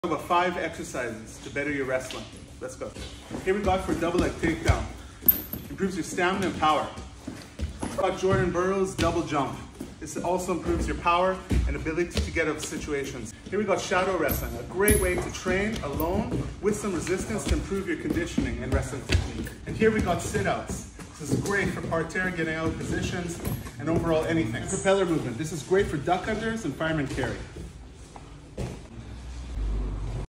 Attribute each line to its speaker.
Speaker 1: About 5 exercises to better your wrestling. Let's go. Here we got for double leg takedown. Improves your stamina and power. We got Jordan Burroughs double jump. This also improves your power and ability to get out of situations. Here we got shadow wrestling, a great way to train alone with some resistance to improve your conditioning and wrestling technique. And here we got sit-outs. This is great for parterre, getting out of positions, and overall anything. Propeller movement. This is great for duck unders and fireman carry.